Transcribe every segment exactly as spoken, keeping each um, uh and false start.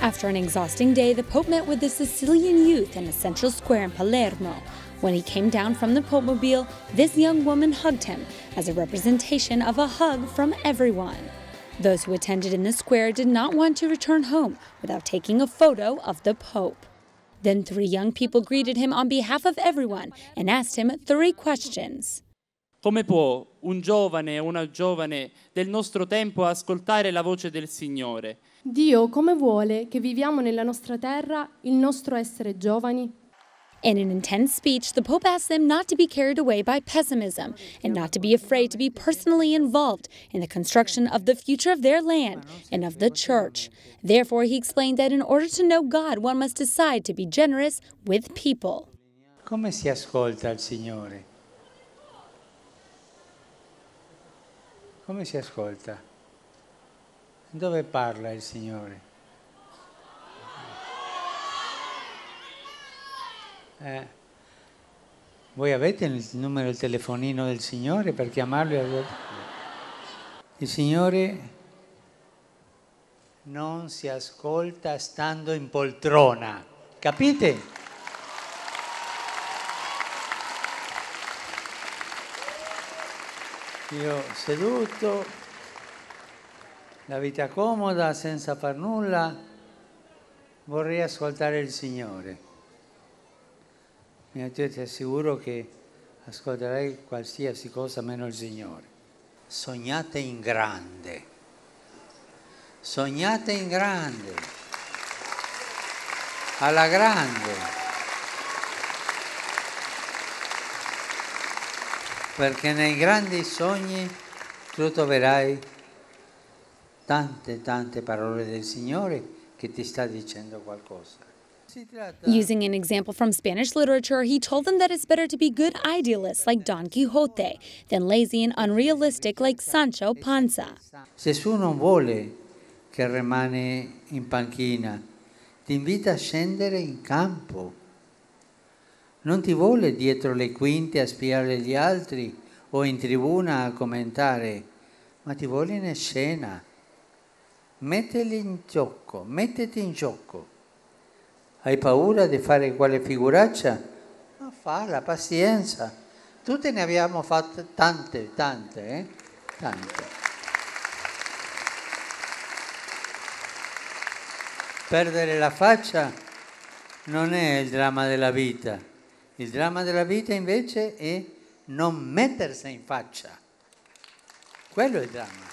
After an exhausting day, the Pope met with the Sicilian youth in a central square in Palermo. When he came down from the Popemobile, this young woman hugged him as a representation of a hug from everyone. Those who attended in the square did not want to return home without taking a photo of the Pope. Then three young people greeted him on behalf of everyone and asked him three questions. Come può un giovane o una giovane del nostro tempo ascoltare la voce del Signore? Dio come vuole che viviamo nella nostra terra il nostro essere giovani? In an intense speech, the Pope asked them not to be carried away by pessimism and not to be afraid to be personally involved in the construction of the future of their land and of the Church. Therefore, he explained that in order to know God, one must decide to be generous with people. Come si ascolta il Signore? Come si ascolta? Dove parla il Signore? Eh, voi avete il numero del telefonino del Signore per chiamarlo? Il Signore non si ascolta stando in poltrona, capite? Io seduto, la vita comoda, senza far nulla, vorrei ascoltare il Signore. Io ti assicuro che ascolterai qualsiasi cosa meno il Signore. Sognate in grande. Sognate in grande. Alla grande. Perché nei grandi sogni tu troverai tante, tante parole del Signore che ti sta dicendo qualcosa. Using an example from Spanish literature, he told them that it's better to be good idealists like Don Quixote than lazy and unrealistic like Sancho Panza. Se tu non vuole che rimane in panchina, ti invita a scendere in campo. Non ti vuole dietro le quinte a spiare gli altri o in tribuna a commentare, ma ti vuole in scena. Mettili in gioco, mettiti in gioco. Hai paura di fare quale figuraccia? Ma falla, pazienza. Tutte ne abbiamo fatte tante, tante, eh? Tante. Perdere la faccia non è il dramma della vita. Il dramma della vita invece è non mettersi in faccia. Quello è il dramma.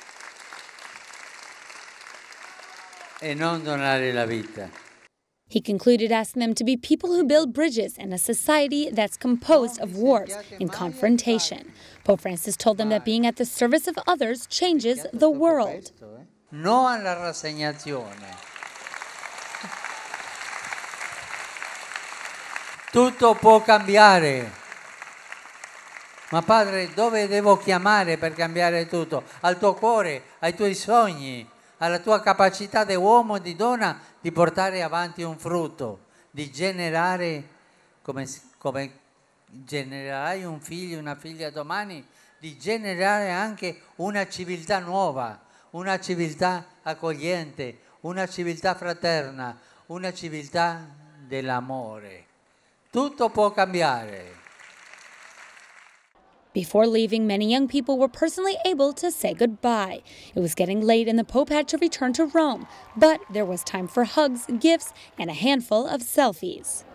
E non donare la vita. He concluded asking them to be people who build bridges in a society that's composed of wars and confrontation. Pope Francis told them that being at the service of others changes the world. No alla rassegnazione. Tutto può cambiare. Ma padre, dove devo chiamare per cambiare tutto? Al tuo cuore, ai tuoi sogni, alla tua capacità di uomo e di donna di portare avanti un frutto, di generare, come, come genererai un figlio, una figlia domani, di generare anche una civiltà nuova, una civiltà accogliente, una civiltà fraterna, una civiltà dell'amore. Tutto può cambiare. Before leaving, many young people were personally able to say goodbye. It was getting late and the Pope had to return to Rome, but there was time for hugs, gifts, and a handful of selfies.